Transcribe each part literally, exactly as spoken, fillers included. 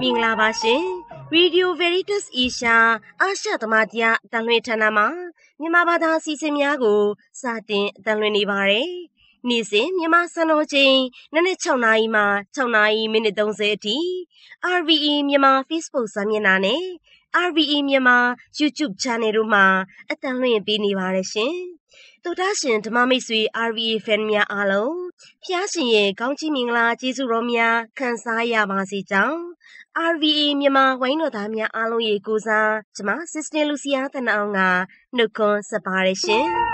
မင်္ဂလာပါရှင် Radio Veritas Asia အာရှသမတရားအတန်လွှင့်ဌာနမှာမြန်မာဘာသာအစီအစဉ်များကိုစတင်အတန်လွှင့်နေပါတယ်။နေ့စဉ်မြန်မာစံတော်ချိန်နနက်၆နာရီမှ၆နာရီမိနစ်၃၀အထိ R V E မြန်မာ Facebook စာမျက်နှာနဲ့ R V E မြန်မာ YouTube Channel တို့မှာအတန်လွှင့်ပေးနေပါတယ်ရှင်။သောတာရှင်ဓမ္မမိတ်ဆွေ R V E Fan များအားလုံးဖျားရှင်ရဲ့ကောင်းချီးမင်္ဂလာကျေးဇူးတော်များခံစားရပါစေကြောင်း R V E မြန်မာဝိုင်းတော်သားများအားလုံးရဲ့ကိုစားကျွန်မ Sister Lucia တနအောင်ကနှုတ်ခွန်းဆက်ပါတယ်ရှင်။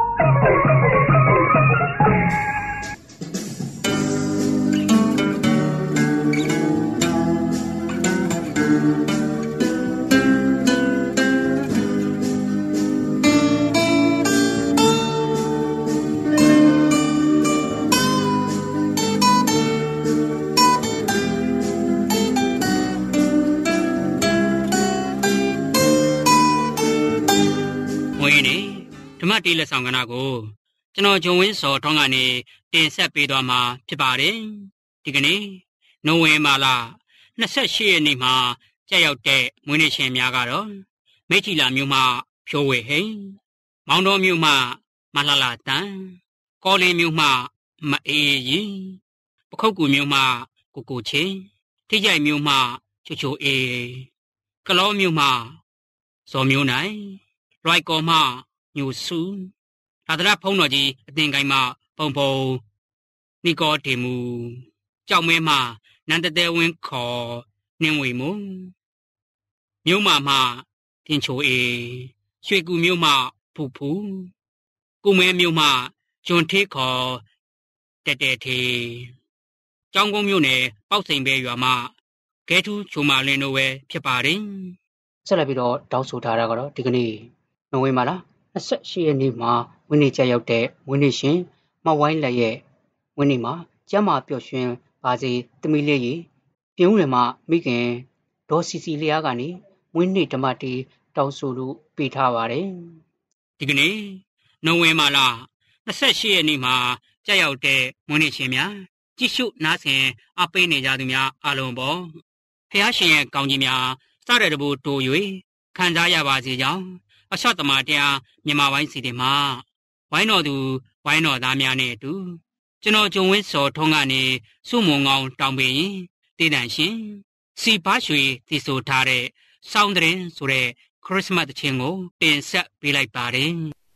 ဓမ္မတေးလက်ဆောင်ကဏ္ဍကိုကျွန်တော်ဂျုံဝင်းစောထွန်းကနေတင်ဆက်ပေးသွားမှာဖြစ်ပါတယ်ဒီကနေ့နိုဝင်ဘာလ၂၈ရက်နေ့မှာကြာရောက်တဲ့မွေးနေ့ရှင်များကတော့မိထီလာမြို့မှဖြိုးဝေဟိန်မောင်တော်မြို့မှမလှလာတန်ကောလင်းမြို့မှမအေးရီပခုတ်ကူမြို့မှကိုကိုချင်းထိကြိုက်မြို့မှချိုချိုအေးကလောမြို့မှဇော်မျိုးနိုင်လွိုက်ကောမှညိုစုသာသနာဖုံးတော်ကြီးအသင်ကိုင်းမှပုံပုံနီကောဒေမူကြောက်မဲမှနန္တတဲဝင်းခေါ်နှင်းဝေမုံမြို့မှမှတင်ချိုအေရွှေကူမြို့မှဖူဖူကုမဲမြို့မှကျွန်းထေးခေါ်တဲတဲသေးကျောင်းကုန်းမြို့နယ်ပေါက်စိန်ဘဲရွာမှကဲထူးချိုမာလင်းတို့ပဲဖြစ်ပါတယ်ဆက်လက်ပြီးတော့တောင်းဆိုထားတာကတော့ဒီကနေ့နိုဝင်ဘာလ၂၈ရက်နေ့မှာဝင်းနေကြရောက်တဲ့ဝင်းနေရှင်မဝိုင်းလက်ရဲ့ဝင်းနေမှာကျမ်းမာပျော်ရွှင်ပါစေသမီးလေးရေပြုံးရမှာမိခင်ဒေါ်စီစီလျားကနေဝင်းနေဓမ္မတီတောင်းဆိုလို့ပေးထားပါတယ်ဒီကနေ့နိုဝင်ဘာလ၂၈ရက်နေ့မှာကြာရောက်တဲ့ဝင်းနေရှင်များကြည့်ရှုနားဆင်အားပေးနေကြသူများအားလုံးပေါ့ဖျားရှင်ရဲ့ကောင်းကြီးများစတဲ့တဘူတိုး၍ခံစားရပါစေကြောင်းအရှော့တမတရားမြန်မာဝိုင်းစီတင်မှာဝိုင်းတော်သူဝိုင်းတော်သားများနဲ့အတူကျွန်တော်ဂျုံဝင်းစောထုံးကနေစုမုံငောင်းတောင်းပေးရင်တည်တန်ရှင်စီပါရွှေတည်ဆိုထားတဲ့စောင်းတဲ့ဆိုတဲ့ခရစ်စမတ်တခြင်းကိုတင်ဆက်ပေးလိုက်ပါတယ်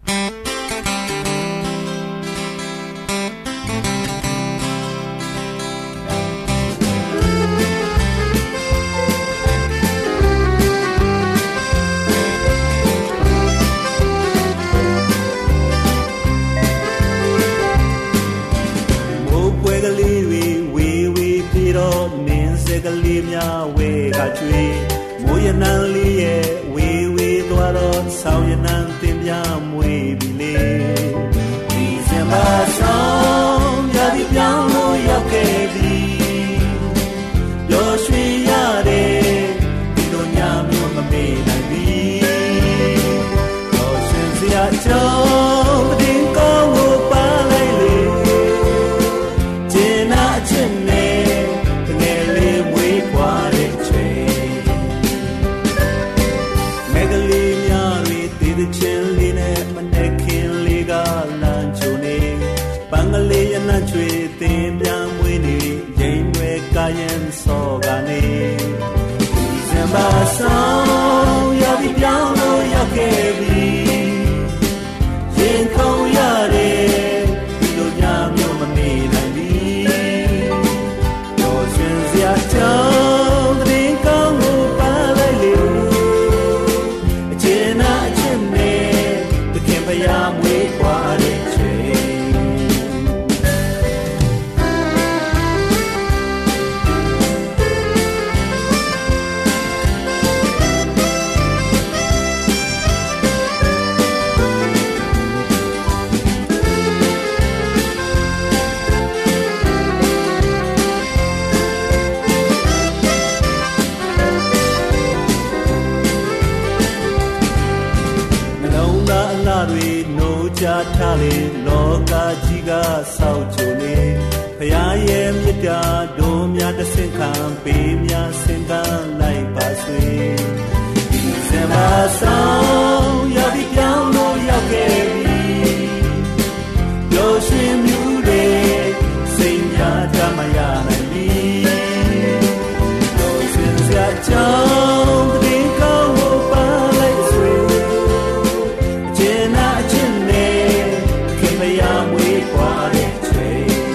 ကလေးများဝဲကကျွေးမိုးရနံလေးရဲ့ဝေဝေသွားတော့ဆောင်းရနံတင်ပြမွေပြီလေဒီစမဆောင်ရသည်ပြောင်းလို့ရောက်ခဲ့ပြီရောရွှေရတယ်ဒီလိုညမျိုးမမေ့နိုင်ပြီရောရွှေစရာကြောင့်တင်ကောင်းကိုပါလိုက်လေကျင်နာအချင်းနဲ့ချွေတင်ပြန်မွေးနေရင်ွယ်ကာယံစောကနေဒီစံပါဆောင်ရပြီပြောင်းလို့ရောက်ခဲ့ပြီရင်ခုန်ရတယ်ဒီလိုညမျိုးမမေ့နိုင်ပြီတော့ရှင်စရာကြောင့်တင်ကောင်းကိုပါလိုက်လေအချင်းနာအချင်းနဲ့တခင်ဖယားမွေးခွာတဲ့ချွေထားလေလောကကြီးကဆောက်ကြနေဖရာရဲ့မြတ်တာတို့များတဆင့်ခံပေးများဆင်သာလိုက်ပါဆွေဒီစမဆောင်ရောက်ပြီးပြောင်းလို့ရောက်ခဲ့ပြီပျော်ရွှင်မြူတဲ့စိတ်များတမရနိုင်ပြီပျော်ရွှင်စရာကြောင်းတဲ့ကောင်းဖို့ပါလိုက်ဆွေအကျဉ်းနာအချင်းနဲ့ခင်မရမွေးပွားတဲ့ချွေ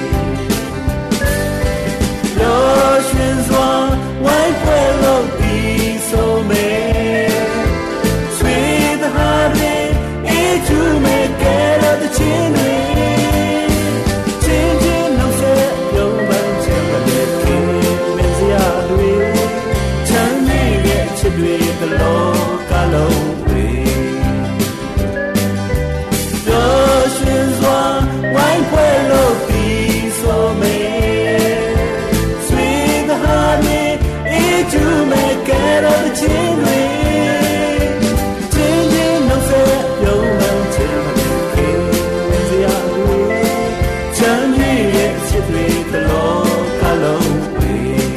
ပျော်ရွှင်စွာဝိုင်းပွဲလို့ဒီဆိုမဲဆွေသဟာတဲ့အေးချူမဲကဲတော့တဲ့ချင်းတွေချင်းချင်းနှုတ်ဆက်ပြုံးပန်းချင်တဲ့ခင်မစရာတွေချမ်းမြေ့ရဲ့ချစ်တွေကလောကလုံးတွေပျော်ရွှင်စွာဝိုင်းပွဲလို့ဒီဆိုမဲဆွေသဟာတဲ့အေးချူမဲကဲတော့တဲ့ချင်းတွေချင်းချင်းနှုတ်ဆက်ပြုံးပန်းချင်တဲ့ခင်မစရာတွေချမ်းမြေ့ရဲ့ချစ်တွေကလောကလုံးတွေ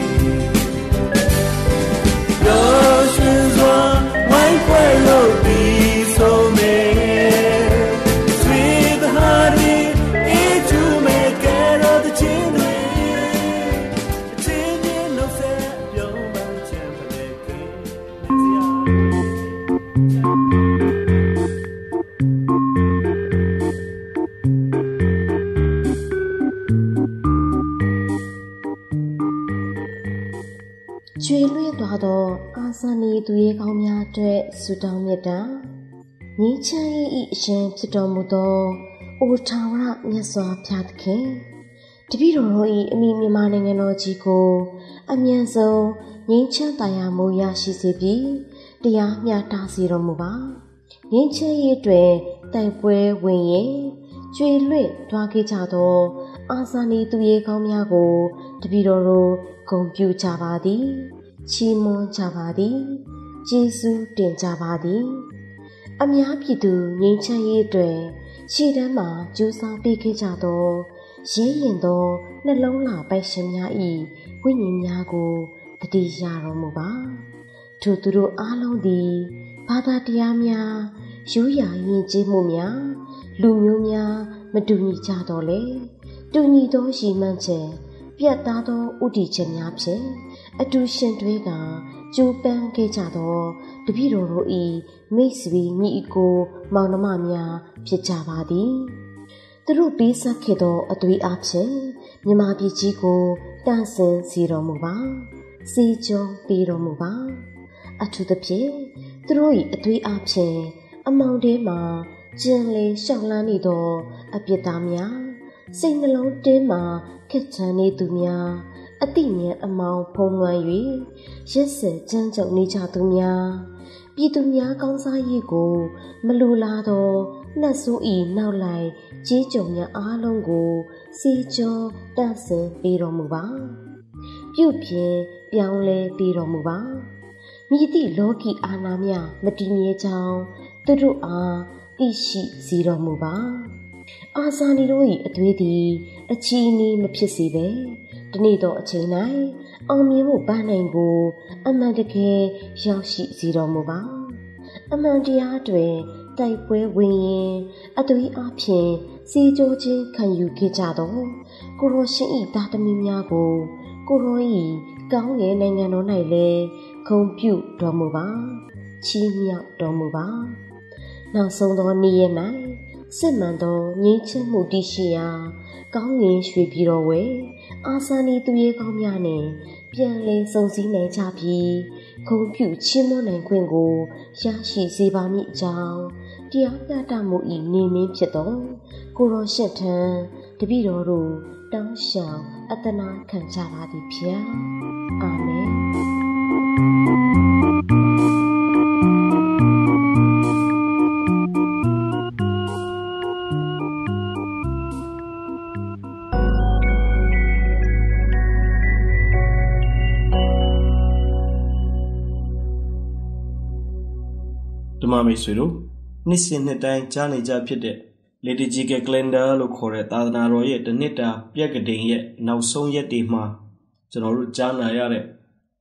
ပျော်ရွှင်စွာဝိုင်းပွဲလို့ဒီဆိုမဲဆွေသဟာတွေအေးချူမဲကဲတော့တဲ့ချင်းတွေချင်းချင်းနှုတ်ဆက်ပြုံးပန်းချင်တဲ့ခင်မစရာကျွေလွှဲသွားသောအာဇာနည်သူရဲကောင်းများအတွက်ဆုတောင်းမြတ်တာငြိမ်းချမ်းရေး၏အရှင်ဖြစ်တော်မူသောအိုထာဝရမြတ်စွာဘုရားသခင်တပည့်တော်တို့၏အမိမြန်မာနိုင်ငံတော်ကြီးကိုအမြန်ဆုံးငြိမ်းချမ်းသာယာမှုရရှိစေပြီးတရားမျှတစေတော်မူပါငြိမ်းချမ်းရေးတွင်တိုက်ပွဲဝင်ရင်ကျွေလွှဲသွားခဲ့ကြသောအာဇာနည်သူရဲကောင်းများကိုတပည့်တော်တို့ဂုဏ်ပြုကြပါသည်ချီးမွမ်းကြပါသည်ကျေးဇူးတင်ကြပါသည်အများပြည်သူငြိမ်းချမ်းရေးတွင်ရှေ့တန်းမှာကြိုးစားပေးခဲ့ကြသောရဲရင်သောနှလုံးလာပိုက်ရှင်များ၏ဝိညာဉ်များကိုတတိယတော်မူပါထိုသူတို့အားလုံးသည်ဘာသာတရားများရိုးရာယဉ်ကျေးမှုများလူမျိုးများမတူညီကြတော့လေတူညီသောရည်မှန်းချက်ပြတ်သားသောဥတီချက်များဖြင့်အတူရှင်တွဲကကြိုးပမ်းခဲ့ကြသောတပည့်တော်တို့၏မိတ်ဆွေညီအကိုမောင်နှမများဖြစ်ကြပါသည်သူတို့ပေးဆက်ခဲ့သောအသွေးအားဖြင့်မြမပြည်ကြီးကိုတန့်စင်စေတော်မူပါစေကျော်ပေးတော်မူပါအထူးသဖြင့်သူတို့၏အသွေးအားဖြင့်အမောင်ထဲမှကျင်လေလျှောက်လန်းနေသောအပြစ်သားများစိတ်နှလုံးတင်းမှခက်ချမ်းနေသူများအတိဉာဏ်အမောင်ဖုံးလွှမ်း၍ရက်စက်ကြမ်းကြုတ်နေကြသူများပြည်သူများကောင်းစားရေးကိုမလိုလားသောနှက်ဆိုးဤနောက်လိုက်ကြေးကြုံများအားလုံးကိုစီကျော်တန့်စင်ပေးတော်မူပါပြုပြင်ပြောင်းလဲပေးတော်မူပါမိသည့်လောကီအာဏာများမတည်မြဲကြောင်းသူတို့အားသိရှိစေတော်မူပါအာဇာနည်တို့၏အသွေးသည်အချီးနှီးမဖြစ်စေပဲတနေ့သောအချိန်၌အောင်မြင်မှုပန်းနိုင်ကိုအမှန်တကယ်ရောက်ရှိစေတော်မူပါအမှန်တရားတွင်တိုက်ပွဲဝင်ရင်အသွေးအားဖြင့်စီကြိုးခြင်းခံယူခဲ့ကြသောကိုရောရှင်၏သားသမီးများကိုကိုရော၏ကောင်းငယ်နိုင်ငံတော်၌လည်းဂုဏ်ပြုတော်မူပါချီးမြှောက်တော်မူပါနောက်ဆုံးသောနေ့ရက်၌စစ်မှန်သောငြိမ်းချမ်းမှုတည်ရှိရာကောင်းငင်ရွှေပြည်တော်ဝဲအာဇာနည်သူရဲကောင်းများနှင့်ပြန်လည်စုံစည်းနိုင်ကြပြီးဂုဏ်ပြုချီးမွမ်းနိုင်ခွင့်ကိုရရှိစေပါမည်အကြောင်းတရားမျှတမှု၏နေမင်းဖြစ်သောကိုရောရှင့်ထံတပည့်တော်တို့တောင်းလျှောက်အတနာခံကြပါသည်ဖျားအာမင်ဓမ္မမိတ်ဆွေတို့နှစ်စဉ်နှစ်တိုင်းကြားနေကြဖြစ်တဲ့ Liturgical Calendar လို့ခေါ်တဲ့သာသနာတော်ရဲ့တစ်နှစ်တာပြက်ကတိန်ရဲ့နောက်ဆုံးရက်တွေမှာကျွန်တော်တို့ကြားနာရတဲ့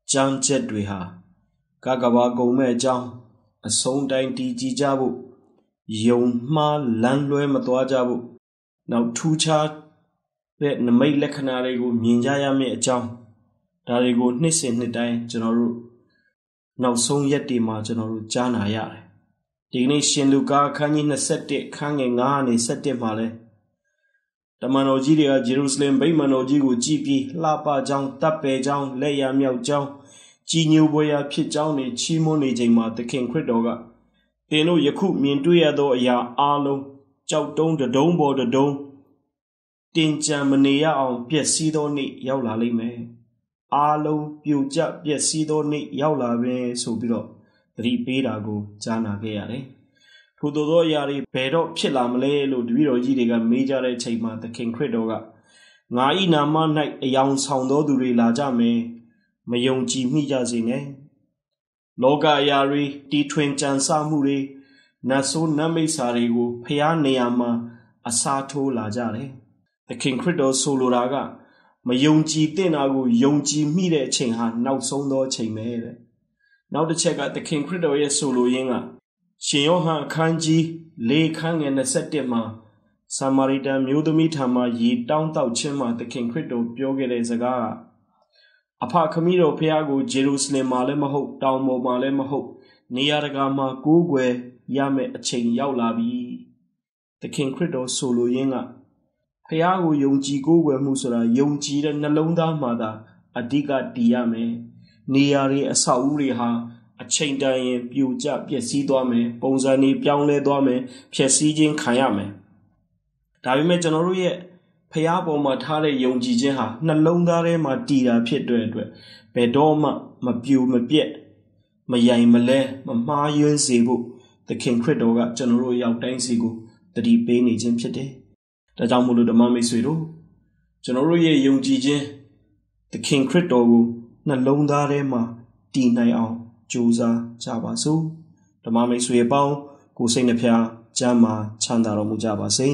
ကြမ်းချက်တွေဟာကကဘာကုံမဲ့အကြောင်းအဆုံးတိုင်းတည်ကြည်ကြဖို့ယုံမှားလမ်းလွဲမသွားကြဖို့နောက်ထူးခြားတဲ့နမိတ်လက္ခဏာတွေကိုမြင်ကြရမယ့်အကြောင်းဒါတွေကိုနှစ်စဉ်နှစ်တိုင်းကျွန်တော်တို့နောက်ဆုံးရက်တွေမှာကျွန်တော်တို့ကြားနာရတယ်ဒီကနေ့ရှင်လူကာအခန်းကြီး၂၁ခန်းငယ်၅ကနေ၁၁မှာလဲတမန်တော်ကြီးတွေကဂျေရုဆလင်ဗိမာန်တော်ကြီးကိုကြည်ပြီးလှပကြောင်းတပ်ပယ်ကြောင်းလက်ရမြောက်ကြောင်းကြီးညိုပွဲရာဖြစ်ကြောင်းတွေချီးမွမ်းနေချိန်မှာသခင်ခရစ်တော်ကသင်တို့ယခုမြင်တွေ့ရသောအရာအလုံးကြောက်တုံးတုံးပေါ်တုံးတင်ကြံမနေရအောင်ပျက်စီးသောနေ့ရောက်လာလိမ့်မယ်အားလုံးပြိုကျပျက်စီးသောနေ့ရောက်လာပဲဆိုပြီးတော့သတိပေးတာကိုကြားနာခဲ့ရတယ်ထို့သောအရာတွေဘယ်တော့ဖြစ်လာမလဲလို့တပည့်တော်ကြီးတွေကမေးကြတဲ့အချိန်မှာသခင်ခရစ်တော်ကငါ၏နာမ၌အယောင်ဆောင်သောသူတွေလာကြမယ်မယုံကြည်မိကြစေနဲ့လောကအရာတွေတီထွင်ကြံစမှုတွေနတ်ဆိုးနတ်မိတ်စာတွေကိုဖျားနေရာမှာအစားထိုးလာကြတယ်သခင်ခရစ်တော်ဆိုလိုတာကမယုံကြည်တဲ့နာကိုယုံကြည်မိတဲ့အချိန်ဟာနောက်ဆုံးသောအချိန်ပဲတဲ့နောက်တစ်ချက်ကသခင်ခရစ်တော်ရဲ့ဆိုလိုရင်းကရှင်ယောဟန်အခန်းကြီး၄ခန်းငယ်၂၁မှာဆာမာရိတန်မျိုးသမီးထံမှရေတောင်းတောက်ခြင်းမှာသခင်ခရစ်တော်ပြောခဲ့တဲ့စကားကအဖခမည်းတော်ဖျားကိုဂျေရုဆလင်မှာလည်းမဟုတ်တောင်ပေါ်မှာလည်းမဟုတ်နေရာတကာမှာကိုးကွယ်ရမယ့်အချိန်ရောက်လာပြီသခင်ခရစ်တော်ဆိုလိုရင်းကဖျားကိုယုံကြည်ကိုးကွယ်မှုဆိုတာယုံကြည်တဲ့နှလုံးသားမှာသာအဓိကတည်ရမယ်နေရာတွေအဆောက်အဦတွေဟာအချိန်တန်ရင်ပြိုကျပျက်စီးသွားမယ်ပုံစံတွေပြောင်းလဲသွားမယ်ဖျက်ဆီးခြင်းခံရမယ်ဒါပေမဲ့ကျွန်တော်တို့ရဲ့ဖျားပေါ်မှာထားတဲ့ယုံကြည်ခြင်းဟာနှလုံးသားထဲမှာတည်တာဖြစ်တဲ့အတွက်ဘယ်တော့မှမပြိုမပြက်မယိုင်မလဲမမှားယွင်းစေဖို့သခင်ခရစ်တော်ကကျွန်တော်တို့ရောက်တိုင်းစီကိုတတိပေးနေခြင်းဖြစ်တယ်ဒါကြောင့်မို့လို့ဓမ္မမိတ်ဆွေတို့ကျွန်တော်တို့ရဲ့ယုံကြည်ခြင်းသခင်ခရစ်တော်ကိုနှလုံးသားထဲမှာတည်နိုင်အောင်ကြိုးစားကြပါစို့ဓမ္မမိတ်ဆွေအပေါင်းကိုယ်စိတ်နှဖျားကျမ်းမာချမ်းသာတော်မူကြပါစေ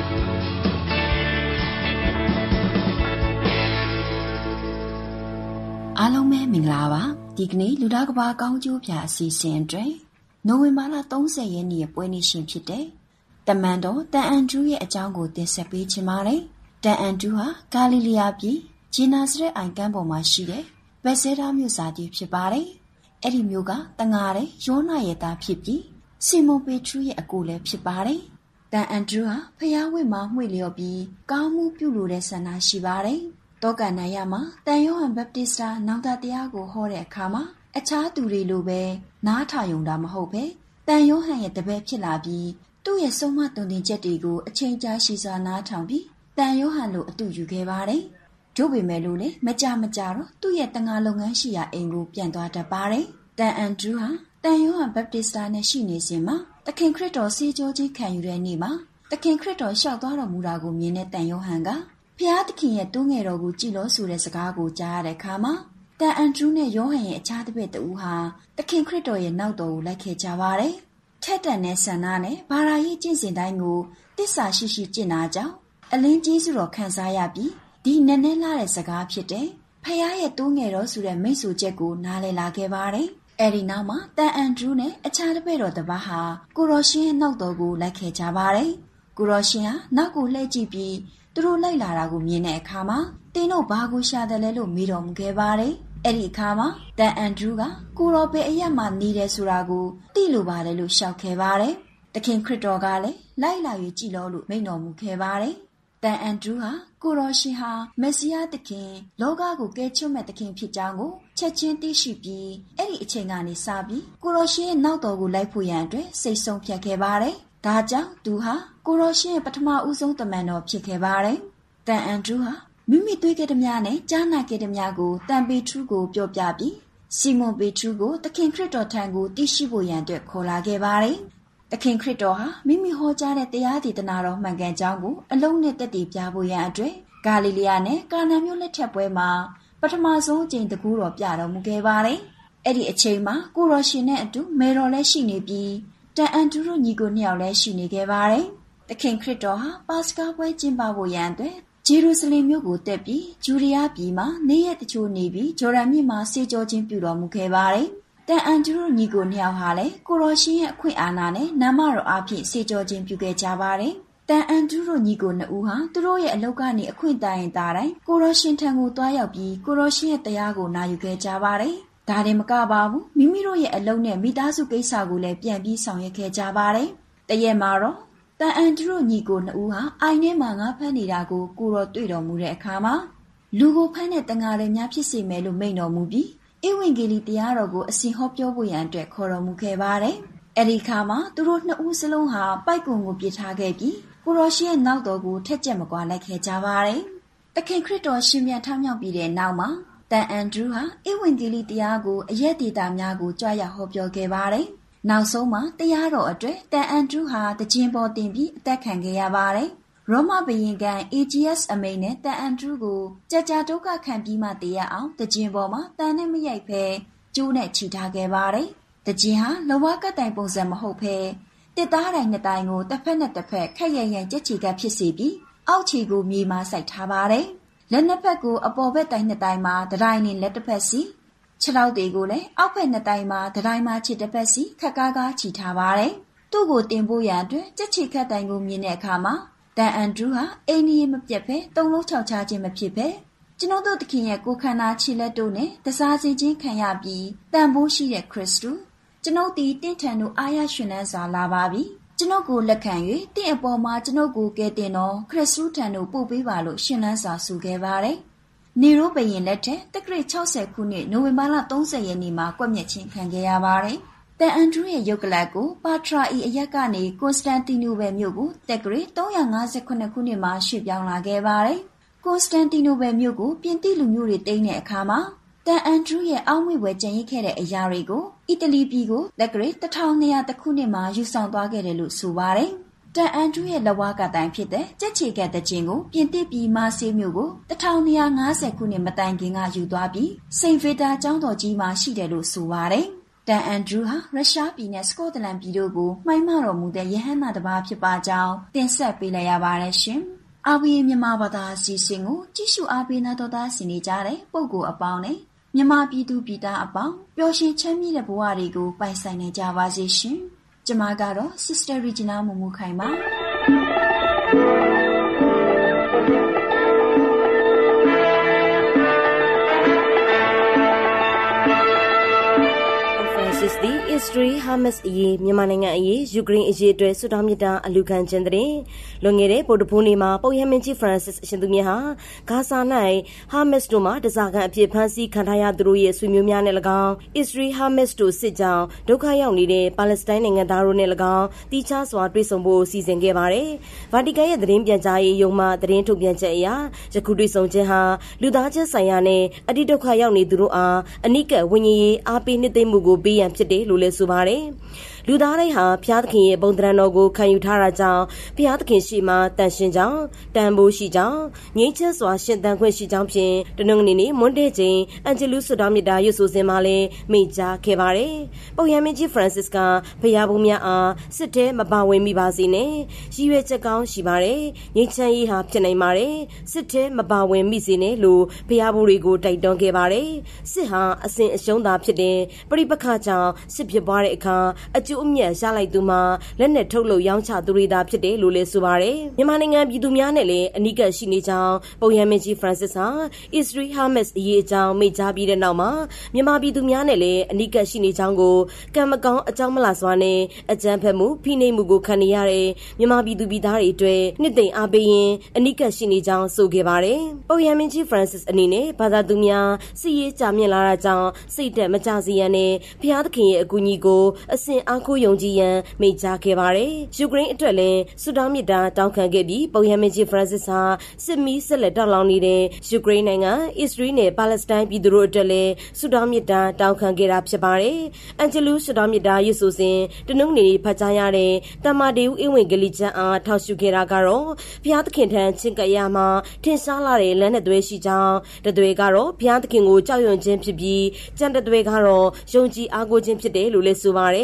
အားလုံးပဲမင်္ဂလာပါဒီကနေ့လူသားကဘာကောင်းကျိုးပြအစီအစဉ်အတွင်းနိုဝင်ဘာလ၃၀ရက်နေ့ရဲ့ပွဲနေ့ရှင်ဖြစ်တဲ့တမန်တော်တန်အန်ဒရူးရဲ့အကြောင်းကိုတင်ဆက်ပေးချင်ပါတယ်တန်အန်ဒရူးဟာဂါလိလီယာပြည်ဂျေနာဇရက်အိုင်ကမ်းပေါ်မှာရှိတဲ့ဘက်ဆဲဒါမြို့စာကြီးဖြစ်ပါတယ်အဲ့ဒီမြို့ကတငါတဲ့ယောနာရဲ့သားဖြစ်ပြီးစီမွန်ပေထရုရဲ့အကိုလည်းဖြစ်ပါတယ်တန်အန်ဒရူးဟာဖျားဝိမှာမှွေလျော်ပြီးကောင်းမှုပြုလိုတဲ့ဆန္ဒရှိပါတယ်တောကနာရမှာတန်ယောဟန်ဘပ်တစ်စတာနောင်တတရားကိုဟောတဲ့အခါမှာအခြားသူတွေလိုပဲနားထောင်ရုံတာမဟုတ်ပဲတန်ယောဟန်ရဲ့တပည့်ဖြစ်လာပြီးသူ့ရဲ့ဆုံးမတုန်တင်ချက်တွေကိုအချိန်ကြာရှည်စွာနားထောင်ပြီးတန်ယောဟန်လိုအတူယူခဲ့ပါတယ်။တို့ပေမဲ့လို့လေမကြမကြတော့သူ့ရဲ့တငါလုပ်ငန်းရှိရာအိမ်ကိုပြန်သွားတတ်ပါတယ်။တန်အန်ဒရူးဟာတန်ယောဟန်ဘပ်တစ်စတာနဲ့ရှိနေစဉ်မှာသခင်ခရစ်တော်ဆေးကြောကြီးခံယူတဲ့နေ့မှာသခင်ခရစ်တော်လျှောက်သွားတော်မူတာကိုမြင်တဲ့တန်ယောဟန်ကဖျားသခင်ရဲ့တိုးငယ်တော်ကိုကြည်လို့ဆိုတဲ့စကားကိုကြားရတဲ့အခါမှာတန်အန်ဒရူးနဲ့ယောဟန်ရဲ့အခြားတစ်ပည့်တဦးဟာသခင်ခရစ်တော်ရဲ့နောက်တော်ကိုလိုက်ခဲ့ကြပါတယ်။ထက်တန်တဲ့ဆန္ဒနဲ့ဘာသာရေးကျင့်စဉ်တိုင်းကိုတစ္ဆာရှိရှိကျင့်တာကြောင့်အလင်းကျေးဇူးတော်ခံစားရပြီးဒီနည်းနည်းလာတဲ့စကားဖြစ်တဲ့ဖျားရဲ့တိုးငယ်တော်ဆိုတဲ့မိတ်ဆွေချက်ကိုနားလည်လာခဲ့ပါတယ်။အဲဒီနောက်မှာတန်အန်ဒရူးနဲ့အခြားတစ်ပည့်တော်တစ်ပါးဟာကိုရောရှင်ရဲ့နောက်တော်ကိုလိုက်ခဲ့ကြပါတယ်။ကိုရောရှင်ဟာနောက်ကိုလှည့်ကြည့်ပြီးသူတို့လိုက်လာတာကိုမြင်တဲ့အခါမှာတင်းတို့ဘာကိုရှာတယ်လဲလို့မေးတော်မူခဲ့ပါတယ်။အဲ့ဒီအခါမှာတန်အန်ဒရူးကကိုရောပဲအရက်မှနေတယ်ဆိုတာကိုသိလိုပါတယ်လို့ရှောက်ခဲ့ပါတယ်။သခင်ခရစ်တော်ကလည်းလိုက်လာ၍ကြည်လို့လို့မိန့်တော်မူခဲ့ပါတယ်။တန်အန်ဒရူးဟာကိုရောရှင်ဟာမက်ဆီယာသခင်လောကကိုကယ်ချွတ်မဲ့သခင်ဖြစ်ကြောင်းကိုချက်ချင်းသိရှိပြီးအဲ့ဒီအချိန်ကနေစပြီးကိုရောရှင်ရဲ့နောက်တော်ကိုလိုက်ဖို့ရန်အတွက်စိတ်ဆုံးဖြတ်ခဲ့ပါတယ်။ဒါကြောင့်သူဟာကိုရောရှင်ရဲ့ပထမဦးဆုံးတမန်တော်ဖြစ်ခဲ့ပါတယ်။တန်အန်ဒရူးဟာမိမိတွေ့ခဲ့တဲ့များနဲ့ကြားနာခဲ့တဲ့များကိုတန်ပေထရုကိုပြောပြပြီးစီမွန်ပေထရုကိုသခင်ခရစ်တော်ထံကိုသိရှိဖို့ရန်အတွက်ခေါ်လာခဲ့ပါတယ်။သခင်ခရစ်တော်ဟာမိမိဟောကြားတဲ့တရားဒေသနာတော်မှန်ကန်ကြောင်းကိုအလုံးနဲ့သက်တည်ပြဖို့ရန်အတွက်ဂါလိလီယာနဲ့ကာနာမြို့လက်ထက်ပွဲမှာပထမဆုံးအကြိမ်တကူတော်ပြတော်မူခဲ့ပါတယ်။အဲ့ဒီအချိန်မှာကိုရောရှင်နဲ့အတူမေတော်လည်းရှိနေပြီးတန်အန်ဒရူးညီကိုနှစ်ယောက်လည်းရှိနေခဲ့ပါတယ်။သခင်ခရစ်တော်ဟာပါစကာပွဲကျင်းပဖို့ရန်အတွက်ဂျေရုဆလင်မြို့ကိုတက်ပြီးဂျူရီးယားပြည်မှာနေရက်တချို့နေပြီးဂျော်ဒန်မြစ်မှာဆေးကြောခြင်းပြုတော်မူခဲ့ပါတယ်။တန်အန်ဒရူညီကိုနှစ်ယောက်ဟာလည်းကိုရောရှင်ရဲ့အခွင့်အာဏာနဲ့နာမတော်အဖြစ်ဆေးကြောခြင်းပြုခဲ့ကြပါတယ်။တန်အန်ဒရူညီကိုနှစ်ဦးဟာသူတို့ရဲ့အလုပ်ကနေအခွင့်တိုင်တာတိုင်းကိုရောရှင်ထံကိုတွားရောက်ပြီးကိုရောရှင်ရဲ့တရားကိုနာယူခဲ့ကြပါတယ်။ဒါတင်မကပါဘူးမိမိတို့ရဲ့အလုပ်နဲ့မိသားစုကိစ္စကိုလည်းပြန်ပြီးဆောင်ရွက်ခဲ့ကြပါတယ်။တရက်မှာတော့တန်အန်ဒရူညီကိုနှစ်ဦးဟာအိုင်ထဲမှာငါးဖမ်းနေတာကိုကိုရောတွေ့တော်မူတဲ့အခါမှာလူကိုဖမ်းတဲ့တန်ဃာတွေများဖြစ်စေမယ်လို့မိန့်တော်မူပြီးဧဝံဂေလိတရားတော်ကိုအစဉ်ဟောပြောဖို့ရန်အတွက်ခေါ်တော်မူခဲ့ပါတယ်။အဲဒီအခါမှာသူတို့နှစ်ဦးစလုံးဟာပိုက်ကွန်ကိုပြစ်ထားခဲ့ပြီးကိုရောရှင်ရဲ့နောက်တော်ကိုထက်ကျက်မကွာလိုက်ခဲ့ကြပါတယ်။သခင်ခရစ်တော်ရှင်မြတ်ထမြောက်ပြီးတဲ့နောက်မှာတန်အန်ဒရူဟာဧဝံဂေလိတရားကိုအရက်ဒေတာများကိုကြွရဟောပြောခဲ့ပါတယ်။နောက်ဆုံးမှာတရားတော်အတွက်တန်အန်ဒရူဟာတခြင်းပေါ်တင်ပြီးအသက်ခံခဲ့ရပါတယ်။ရောမဘုရင်ကန် အေဂျီအက်စ် အမိန့်နဲ့တန်အန်ဒရူကိုကြာကြာဒုက္ခခံပြီးမှတည်ရအောင်တခြင်းပေါ်မှာတန်နဲ့မရိုက်ဖဲကျိုးနဲ့ချီထားခဲ့ပါတယ်။တခြင်းဟာလဝကတိုင်ပုံစံမဟုတ်ဖဲတစ်သားတိုင်နှစ်တိုင်ကိုတစ်ဖက်နဲ့တစ်ဖက်ခက်ရရန်ကြက်ချီကဖြစ်စေပြီးအောက်ခြေကိုမြေမှာစိုက်ထားပါတယ်။လက်နှစ်ဖက်ကိုအပေါ်ဘက်တိုင်နှစ်တိုင်မှာတတိုင်နဲ့လက်တစ်ဖက်စီခြေထောက်တွေကိုလည်းအောက်ဘက်နှစ်တိုင်မှာတတိုင်မှာခြေတစ်ဖက်စီခက်ကားကားချီထားပါတယ်။သူ့ကိုတင်ဖို့ရန်အတွက်ကြက်ချီခက်တိုင်ကိုမြင်တဲ့အခါမှာတန်အန်ဒရူဟာအိန္ဒိယမပြတ်ပဲတုံလုံးချောက်ချခြင်းမဖြစ်ပဲကျွန်တော်တို့သခင်ရဲ့ကိုခန္ဓာခြေလက်တို့နဲ့တစားစင်ချင်းခံရပြီးတန်ဖိုးရှိတဲ့ခရစ်တုကျွန်ုပ်ဒီတင့်ထန်တို့အားရရှင်လန်းစွာလာပါပြီကျွန်ုပ်ကိုလက်ခံ၍တင့်အပေါ်မှာကျွန်ုပ်ကိုကယ်တင်တော်ခရစ်တုထံတို့ပို့ပေးပါလို့ရှင်လန်းစွာဆုခဲ့ပါတယ်နေရိုးဘုရင်လက်ထက်တက္ကရာ၆၀ခုနှစ်နိုဝင်ဘာလ၃၀ရက်နေ့မှာကွက်မြက်ခြင်းခံခဲ့ရပါတယ်တန်အန်ဒရူရဲ့ရုပ်ကလပ်ကိုပါထရာအီအရက်ကနေကွန်စတန်တီနိုဘယ်မြို့ကိုတက္ကရာ၃၅၇ခုနှစ်မှာရွှေ့ပြောင်းလာခဲ့ပါတယ်။ကွန်စတန်တီနိုဘယ်မြို့ကိုပြင်သစ်လူမျိုးတွေတိမ်းတဲ့အခါမှာတန်အန်ဒရူရဲ့အောက်မေ့ဝယ်ကြံရစ်ခဲ့တဲ့အရာတွေကိုအီတလီပြည်ကိုတက္ကရာ၁၂၀၀ခုနှစ်မှာယူဆောင်သွားခဲ့တယ်လို့ဆိုပါတယ်။တန်အန်ဒရူရဲ့လက်ဝါးကတိုင်ဖြစ်တဲ့ကြက်ချေကက်တခြင်းကိုပြင်သစ်ပြည်မာဆေးမြို့ကို၁၂၅၀ခုနှစ်မတိုင်ခင်ကယူသွားပြီးစိန့်ဗေတာကျောင်းတော်ကြီးမှာရှိတယ်လို့ဆိုပါတယ်။တန်အန်ဒရူဟာရုရှားပြည်နဲ့စကော့တလန်ပြည်တို့ကိုမှိုင်းမတော်မူတဲ့ယဟန်နာတစ်ပါးဖြစ်ပါကြောင်းတင်ဆက်ပေးလိုက်ရပါတယ်ရှင်။အာဝီမြန်မာဘာသာအစီအစဉ်ကိုကြည့်ရှုအားပေးတော်သားဆင်နေကြတဲ့ပုဂ္ဂိုလ်အပေါင်းနဲ့မြန်မာပြည်သူပြည်သားအပေါင်းပျော်ရွှင်ချမ်းမြေ့တဲ့ဘဝတွေကိုပိုင်ဆိုင်နေကြပါစေရှင်။ကျွန်မကတော့ Sister Regina မမူခိုင်ပါ Francis the History Hamas အရေးမြန်မာနိုင်ငံအရေးယူကရိန်းအရေးအတွက်ဆုတောင်းမြတ်တာအလူခံခြင်းတဲ့လွန်ခဲ့တဲ့ဗုဒ္ဓဘုန်းနေ့မှာပုပ်ရဟန်းမင်းကြီး Francis အရှင်သူမြတ်ဟာဂါဇာ၌ Hamas တို့မှတစားကန်အဖြစ်ဖမ်းဆီးခံထားရသူတို့ရဲ့ဆွေမျိုးများနဲ့၎င်း Israel Hamas တို့စစ်ကြောင်းဒုက္ခရောက်နေတဲ့ပါလက်စတိုင်းနိုင်ငံသားတို့နဲ့၎င်းတိကျစွာတွေ့ဆုံဖို့စီစဉ်ခဲ့ပါတယ်။ဗာတီကန်ရဲ့သတင်းပြန်ကြားရေးယုံမှသတင်းထုတ်ပြန်ချက်အရယခုတွေ့ဆုံခြင်းဟာလူသားချင်းဆိုင်ရာနဲ့အတိဒုက္ခရောက်နေသူတို့အားအနိကဝိညာဉ်ရေးအားပေးနှစ်သိမ့်မှုကိုပေးရန်ဖြစ်တယ်လို့လည်းဆိုပါတယ်။လူသားတိုင်းဟာဘုရားသခင်ရဲ့ဘုံတရံတော်ကိုခံယူထားတာကြောင့်ဘုရားသခင်ရှိမှတန်ရှင်းကြောင်းတန်ဖိုးရှိကြောင်းငြိမ်းချမ်းစွာရှင်သန်ခွင့်ရှိကြောင်းဖြင့်တနင်္ဂနွေနေ့မွန်းတဲ့ချိန်အန်ဂျလူဆုတောင်းမြတ်တာရွတ်ဆိုစဉ်မှာလည်းမိန့်ကြားခဲ့ပါတယ်။ပုပ်ရဟန်းမင်းကြီး Francis ကဘုရားဘုံများအားစစ်ထဲမပါဝင်မိပါစေနဲ့ရည်ရွယ်ချက်ကောင်းရှိပါတယ်။ငြိမ်းချမ်းရေးဟာဖြစ်နိုင်ပါတယ်။စစ်ထဲမပါဝင်မိစေနဲ့လို့ဘုရားဘုံတွေကိုတိုက်တွန်းခဲ့ပါတယ်။စစ်ဟာအစဉ်အရှုံးသာဖြစ်တဲ့ပရိပက္ခကြောင့်စစ်ဖြစ်ပွားတဲ့အခါအကျိုးအမြတ်ရလိုက်သူမှာလက်နဲ့ထုတ်လို့ရောင်းချသူတွေသာဖြစ်တယ်လို့လည်းဆိုပါတယ်။မြန်မာနိုင်ငံပြည်သူများနဲ့လည်းအနိကရှိနေကြောင်းပုပ်ရဟန်းမင်းကြီး Francis ဟာ Israel Hamas အရေးအကြောင်းမိန့်ကြားပြီးတဲ့နောက်မှာမြန်မာပြည်သူများနဲ့လည်းအနိကရှိနေကြောင်းကိုကံမကောင်းအကြောင်းမလားစွာနဲ့အကြမ်းဖက်မှုဖိနှိပ်မှုကိုခံနေရတဲ့မြန်မာပြည်သူပြည်သားတွေအတွက်နှစ်သိမ့်အားပေးရင်အနိကရှိနေကြောင်းဆိုခဲ့ပါတယ်။ပုပ်ရဟန်းမင်းကြီး Francis အနေနဲ့ဘာသာသူများစစ်ရေးကြာမြင့်လာတာကြောင့်စိတ်တက်မကြစေရန်နဲ့ဘုရားသခင်ရဲ့အကူအညီကိုအစဉ်အားကိုးယုံကြည်ရန်မိန့်ကြားခဲ့ပါတယ်။ယူကရိန်းအတွက်လည်းဆုတောင်းမြတ်တာတောင်းခံခဲ့ပြီးပုပ်ရဟန်းမင်းကြီး Francis ဟာစစ်မီးဆက်လက်တောက်လောင်နေတဲ့ယူကရိန်းနိုင်ငံအစ္စရေးနဲ့ပါလက်စတိုင်းပြည်သူတို့အတွက်လည်းဆုတောင်းမြတ်တာတောင်းခံခဲ့တာဖြစ်ပါတယ်။အန်ဂျလူဆုတောင်းမြတ်တာရွတ်ဆိုစဉ်တနင်္ဂနွေနေ့ဖတ်ကြားရတဲ့တမ္မာတေဦးဧဝံဂေလိကျမ်းအားထောက်ရှုခဲ့တာကတော့ဘုရားသခင်ထံချင့်ကပ်ရမှာထင်ရှားလာတဲ့လမ်းနဲ့သွေးရှိကြောင်းတသွေးကတော့ဘုရားသခင်ကိုကြောက်ရွံ့ခြင်းဖြစ်ပြီးကျန်တသွေးကတော့ယုံကြည်အားကိုးခြင်းဖြစ်တယ်လို့လည်းဆိုပါတယ်။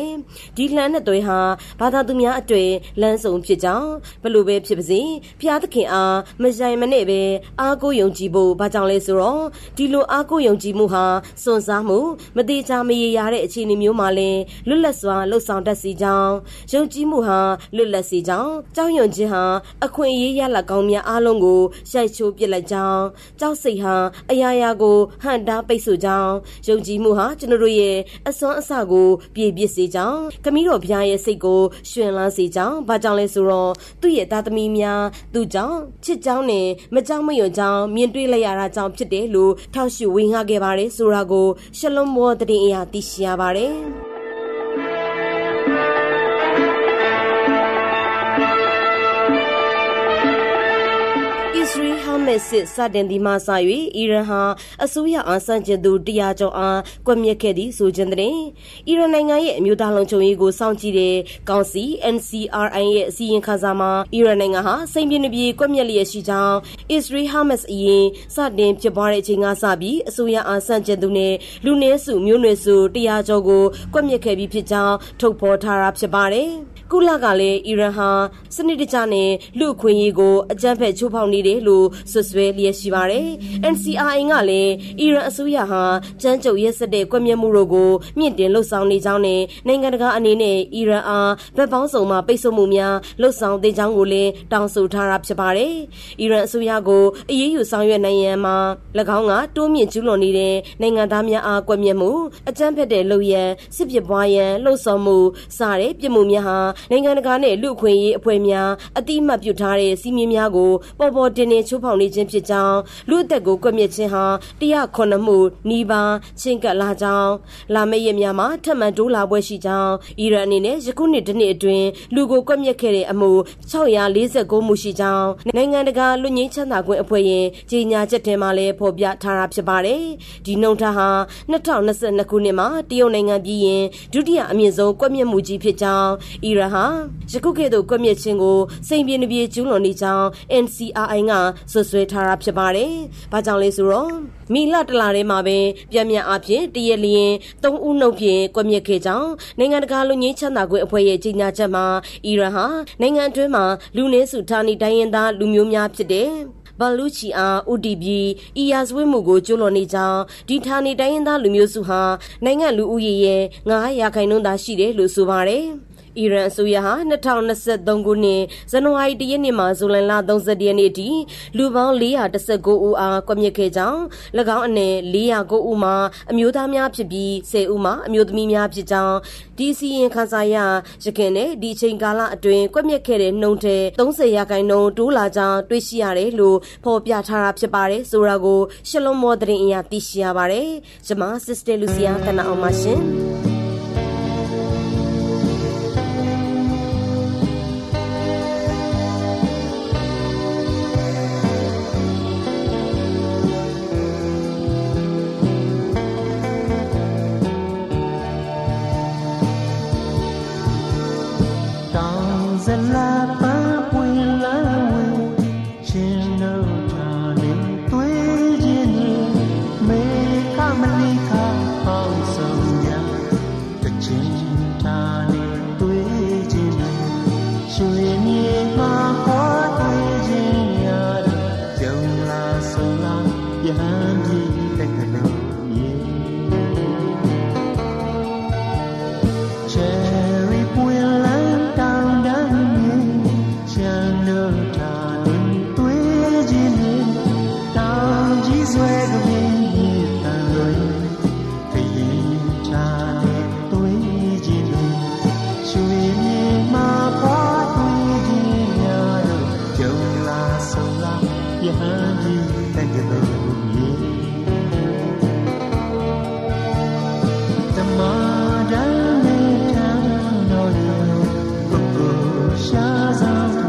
ဒီလမ်းနဲ့တွေဟာဘာသာသူများအတွေ့လမ်းဆုံးဖြစ်ကြောင်းဘလို့ပဲဖြစ်ပါစေဖျားသခင်အားမဆိုင်မနဲ့ပဲအားကိုးယုံကြည်ဖို့ဘာကြောင့်လဲဆိုတော့ဒီလိုအားကိုးယုံကြည်မှုဟာစွန့်စားမှုမတိကျမရေရာတဲ့အခြေအနေမျိုးမှာလဲလွတ်လပ်စွာလှုပ်ဆောင်တတ်စီကြောင်းယုံကြည်မှုဟာလွတ်လပ်စီကြောင်းကြောက်ရွံ့ခြင်းဟာအခွင့်အရေးရလကောင်းများအားလုံးကိုရိုက်ချိုးပစ်လိုက်ကြောင်းကြောက်စိတ်ဟာအရာရာကိုဟန်တာပိတ်ဆို့ကြောင်းယုံကြည်မှုဟာကျွန်တော်တို့ရဲ့အစွမ်းအစကိုပြည့်ပြည့်စေကြောင်းခမည်းတော်ဘုရားရဲ့စိတ်ကိုရှင်လန်းစေကြောင်းဘာကြောင့်လဲဆိုတော့သူ့ရဲ့သားသမီးများသူ့ကြောင့်ချစ်ကြောင်းနဲ့မကြောက်မရွံ့ကြောင်းမြင်တွေ့လိုက်ရတာကြောင့်ဖြစ်တယ်လို့ထောက်ရှုဝေငှခဲ့ပါတယ်ဆိုတာကိုရှလုံမောတရင်အရာသိရှိရပါတယ်Israel Hamas စစ်စတင်ဒီမှာစ၍အီရန်ဟာအစိုးရအားဆန့်ကျင်သူတရားကျော်အားကွပ်မျက်ခဲ့သည်ဆိုခြင်းတဲ့အီရန်နိုင်ငံရဲ့အမျိုးသားလုံခြုံရေးကိုစောင့်ကြည့်တဲ့ကောင်စီ N C R I ရဲ့အစည်းအဝေးခန်းစာမှာအီရန်နိုင်ငံဟာစိန်ပြင်းနှပြေကွပ်မျက်လျက်ရှိကြောင်း Israel Hamas အရင်စတင်ဖြစ်ပွားတဲ့အချိန်ကစပြီးအစိုးရအားဆန့်ကျင်သူနဲ့လူနည်းစုမျိုးနွယ်စုတရားကျော်ကိုကွပ်မျက်ခဲ့ပြီးဖြစ်ကြောင်းထုတ်ဖော်ထားတာဖြစ်ပါတယ်ကုလကလည်းအီရန်ဟာစနစ်တကျနဲ့လူအခွင့်အရေးကိုအကြမ်းဖက်ချိုးဖောက်နေတယ်လို့ဆွဆွဲလျက်ရှိပါတယ်။ N C R I ကလည်းအီရန်အစိုးရဟာကြမ်းကြုတ်ရက်စက်တဲ့ကွပ်မျက်မှုတို့ကိုမြင့်တင်လှုပ်ဆောင်နေကြောင်းနဲ့နိုင်ငံတကာအနေနဲ့အီရန်အားဗတ်ပေါင်းစုံမှပိတ်ဆို့မှုများလှုပ်ဆောင်သေးကြောင်းကိုလည်းတောင်းဆိုထားတာဖြစ်ပါတယ်။အီရန်အစိုးရကိုအရေးယူဆောင်ရွက်နိုင်ရန်မှာ၎င်းကတိုးမြင့်ကျူးလွန်နေတဲ့နိုင်ငံသားများအားကွပ်မျက်မှုအကြမ်းဖက်တဲ့လုပ်ရန်စစ်ပစ်ပွားရန်လှုပ်ဆောင်မှုစတဲ့ပြစ်မှုများဟာနိုင်ငံတကာနဲ့လူအခွင့်အရေးအဖွဲ့များအတိအမှတ်ပြုထားတဲ့စီးမင်းများကိုပေါ်ပေါ်တင်တင်ချိုးဖောက်နေခြင်းဖြစ်ကြောင်းလူအသက်ကိုကွပ်မျက်ခြင်းဟာတရားခွန်မှုနီးပါးချင်းကပ်လာကြောင်းလာမယ့်ရက်များမှာထပ်မံတိုးလာပွဲရှိကြောင်းအီရန်အနေနဲ့ယခုနှစ်တစ်နှစ်အတွင်းလူကိုကွပ်မျက်ခဲ့တဲ့အမှု၆၄၉မှုရှိကြောင်းနိုင်ငံတကာလူငင်းချမ်းသာခွင့်အဖွဲ့ရဲ့ကြေညာချက်ထဲမှာလည်းဖော်ပြထားတာဖြစ်ပါတယ်ဒီနှုန်းထားဟာ၂၀၂၂ခုနှစ်မှာတရုတ်နိုင်ငံပြည်ရင်ဒုတိယအမြင့်ဆုံးကွပ်မျက်မှုကြီးဖြစ်ကြောင်းအီရန်ဟာယခုကဲ့သို့ကွပ်မျက်ခြင်းကိုစိန်ပြေနှပြေကျူးလွန်နေကြောင်း N C R I ကဆွဆွဲထားတာဖြစ်ပါတယ်။ဘာကြောင့်လဲဆိုတော့မီလတလာထဲမှာပဲပြန်ပြန်အဖြစ်တရက်လျင်သုံးဦးနှုတ်ဖြင့်ကွပ်မျက်ခဲ့ကြောင်းနိုင်ငံတကာလူငင်းချမ်းသာခွင့်အဖွဲ့ရဲ့ကြေညာချက်မှာအီရန်ဟာနိုင်ငံအတွင်းမှာလူနည်းစုဌာနေတိုင်းရင်းသားလူမျိုးများဖြစ်တဲ့ဘာလူချီအားဥတီပြီးအီယာဇဝတ်မှုကိုကျူးလွန်နေကြောင်းဒီဌာနေတိုင်းရင်းသားလူမျိုးစုဟာနိုင်ငံလူဦးရေရဲ့၅ရာခိုင်နှုန်းသာရှိတယ်လို့ဆိုပါတယ်။အီရန်အစိုးရဟာ၂၀၂၃ခုနှစ်ဇန်နဝါရီလရက်နေ့မှဇူလိုင်လ၃၁ရက်နေ့ထိလူပေါင်း၄၁၉ဦးအားကွပ်မျက်ခဲ့ကြောင်း၎င်းအနက်၄၀၉ဦးမှာအမျိုးသားများဖြစ်ပြီး၁၀ဦးမှာအမျိုးသမီးများဖြစ်ကြောင်းဒီစီရင်ခန်းစာရရခင်နဲ့ဒီချိန်ကာလအတွင်းကွပ်မျက်ခဲ့တဲ့နှုန်းထဲ၃၀ရာခိုင်နှုန်းတိုးလာကြောင်းတွေ့ရှိရတယ်လို့ဖော်ပြထားတာဖြစ်ပါတယ်ဆိုတာကိုရှလုံမောသတင်းအရသိရှိရပါတယ်။ကျွန်မ Sister Lucia တနအောင်ပါရှင်။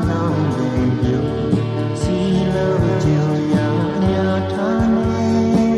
See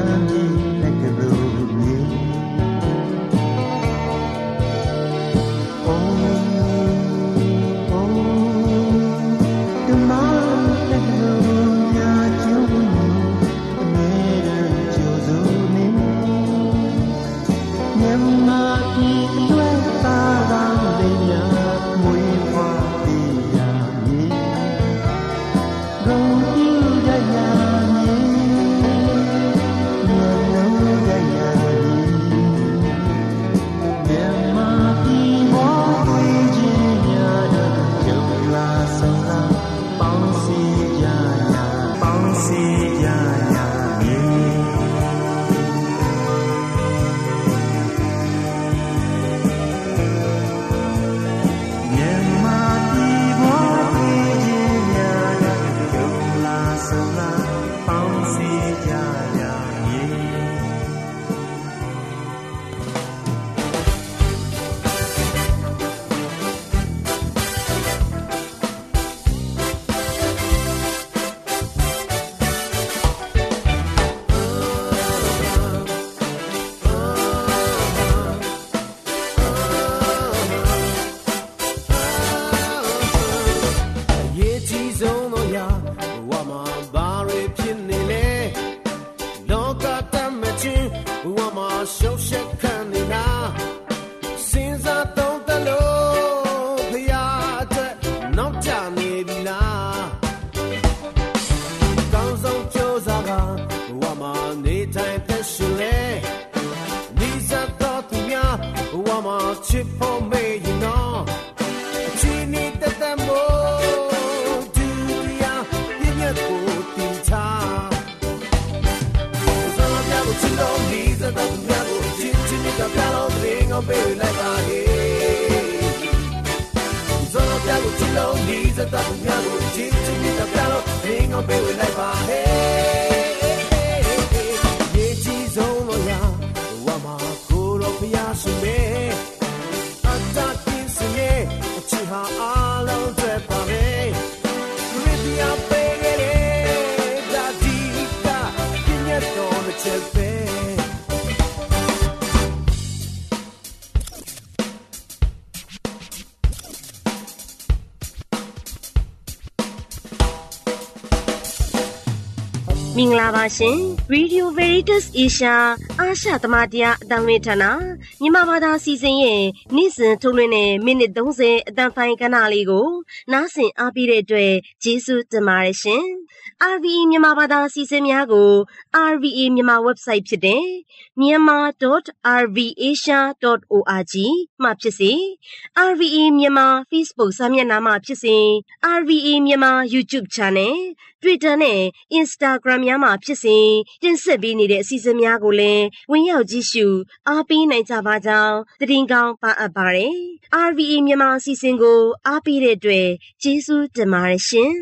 မင်္ဂလာပါရှင် Radio Veritas Asia အာရှသမารတရားအတန်လွင်ဌာနမြန်မာဘာသာစီစဉ်ရဲ့နေ့စဉ်ထုတ်လွှင့်တဲ့မိနစ်သုံးဆယ်အတန်ဖိုင်ကဏ္ဍလေးကိုနားဆင်အားပေးတဲ့အတွက်ကျေးဇူးတင်ပါတယ်ရှင် R V A မြန်မာဘာသာစီစဉ်များကို R V A မြန်မာ website ဖြစ်တဲ့ myanmar dot r v asia dot org မှာဖြစ်စေ R V A မြန်မာ Facebook စာမျက်နှာမှာဖြစ်စေ R V A မြန်မာ YouTube Channel Twitter နဲ့ Instagram များမှာဖြစ်စေတင်ဆက်ပေးနေတဲ့အစီအစဉ်များကိုလည်းဝင်ရောက်ကြည့်ရှုအားပေးနိုင်ကြပါကြောင်းသတင်းကောင်းပါအပ်ပါတယ် R V A မြန်မာအစီအစဉ်ကိုအားပေးတဲ့အတွက်ကျေးဇူးတင်ပါတယ်ရှင်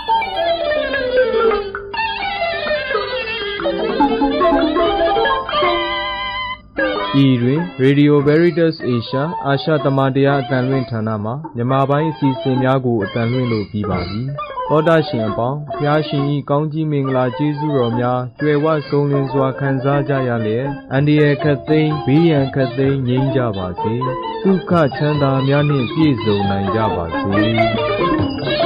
ဤတွင် Radio Veritas Asia အာရှသမารတရားအတန်လွင့်ဌာနမှမြန်မာပိုင်းအစီအစဉ်များကိုအတန်လွင့်လို့ပြီးပါပြီ။သောတာရှင်အပေါင်းဖျားရှင်ဤကောင်းကြီးမင်္ဂလာကျေးဇူးတော်များကြွယ်ဝဆုံးလင်းစွာခံစားကြရလျက်အန္တရာယ်ခတ်သိမ်းဘေးရန်ခတ်သိမ်းငြိမ်းကြပါစေ။ဒုက္ခချမ်းသာများနှင့်ပြည့်စုံနိုင်ကြပါစေ။